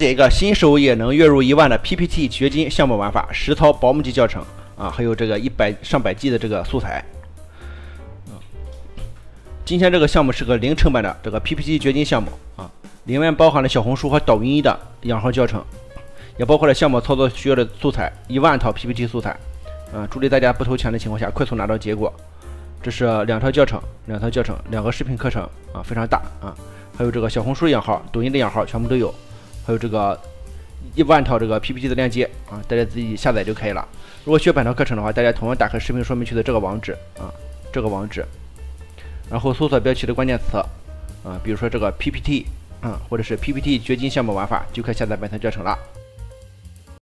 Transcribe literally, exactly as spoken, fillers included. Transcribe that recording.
这个新手也能月入一万的 P P T 掘金项目玩法，实操保姆级教程啊，还有这个一百上百 G 的这个素材。嗯，今天这个项目是个零成本的这个 P P T 掘金项目啊，里面包含了小红书和抖音的养号教程，也包括了项目操作需要的素材一万套 P P T 素材。啊，助力大家不投钱的情况下快速拿到结果。这是两套教程，两套教程，两个视频课程啊，非常大啊。还有这个小红书养号、抖音的养号全部都有，还有这个一万套这个 P P T 的链接啊，大家自己下载就可以了。如果学本套课程的话，大家同样打开视频说明区的这个网址啊，这个网址，然后搜索标题的关键词啊，比如说这个 P P T 啊，或者是 P P T 掘金项目玩法，就可以下载本套教程了。